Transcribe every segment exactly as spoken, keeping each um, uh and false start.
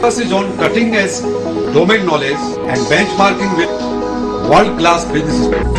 Focus is on cutting edge domain knowledge and benchmarking with world class businesses.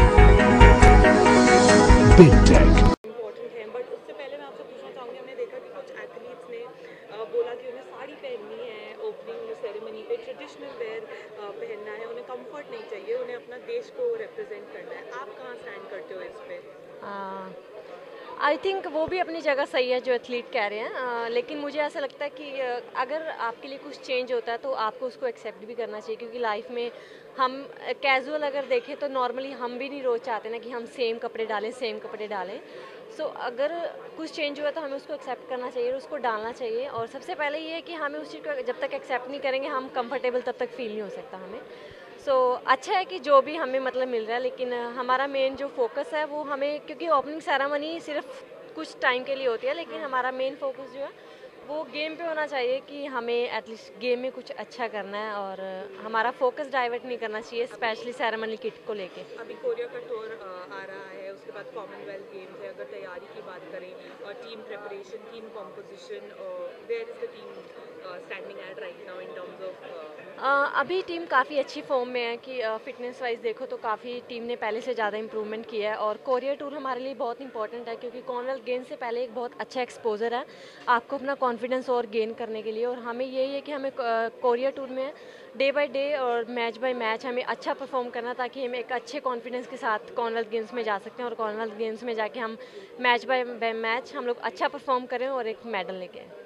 Big Tech important है, but उससे पहले मैं आपसे पूछना चाहूँगी, हमने देखा कि कुछ एथलीट्स ने अ, बोला कि उन्हें साड़ी पहननी है ओपनिंग सेरेमनी पे, ट्रेडिशनल वेयर पहनना है, उन्हें कंफर्ट नहीं चाहिए, उन्हें अपना देश को रिप्रेजेंट करना है। आप कहाँ स्टैंड करते हो इस पे? आई थिंक वो भी अपनी जगह सही है जो एथलीट कह रहे हैं, uh, लेकिन मुझे ऐसा लगता है कि uh, अगर आपके लिए कुछ चेंज होता है तो आपको उसको एक्सेप्ट भी करना चाहिए, क्योंकि लाइफ में हम कैजुअल uh, अगर देखें तो नॉर्मली हम भी नहीं रोज़ चाहते ना कि हम सेम कपड़े डालें सेम कपड़े डालें। सो so, अगर कुछ चेंज हुआ तो हमें उसको एक्सेप्ट करना चाहिए और उसको डालना चाहिए। और सबसे पहले ये है कि हमें उस चीज़ को जब तक एक्सेप्ट नहीं करेंगे हम कंफर्टेबल तब तक फील नहीं हो सकता हमें। सो so, अच्छा है कि जो भी हमें मतलब मिल रहा है, लेकिन हमारा मेन जो फोकस है वो हमें, क्योंकि ओपनिंग सेरेमनी सिर्फ कुछ टाइम के लिए होती है, लेकिन हमारा मेन फोकस जो है वो गेम पे होना चाहिए कि हमें एटलीस्ट गेम में कुछ अच्छा करना है और हमारा फोकस डाइवर्ट नहीं करना चाहिए, स्पेशली सेरेमनी किट को लेके। अभी कोरिया का टूर आ रहा है, उसके बाद कॉमनवेल्थ गेम्स है। अगर तैयारी की बात करें और team preparation, team composition, where is the team standing at right now in terms of? अभी टीम काफ़ी अच्छी फॉर्म में है कि फिटनेस वाइज देखो तो काफ़ी टीम ने पहले से ज़्यादा इंप्रूवमेंट किया है। और कोरिया टूर हमारे लिए बहुत इंपॉर्टेंट है, क्योंकि कॉमनवेल्थ गेम्स से पहले एक बहुत अच्छा एक्सपोजर है आपको अपना कॉन्फिडेंस और गेन करने के लिए। और हमें यही है कि हमें कोरिया टूर में डे बाय डे और मैच बाय मैच हमें अच्छा परफॉर्म करना, ताकि हम एक अच्छे कॉन्फिडेंस के साथ कॉमनवेल्थ गेम्स में जा सकते हैं और कॉमनवेल्थ गेम्स में जाके हम मैच बाय मैच हम लोग अच्छा परफॉर्म करें और एक मेडल लेके आए।